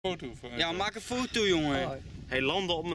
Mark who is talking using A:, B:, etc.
A: Foto van.
B: Ja, maak een foto, jongen.
C: Hij landde op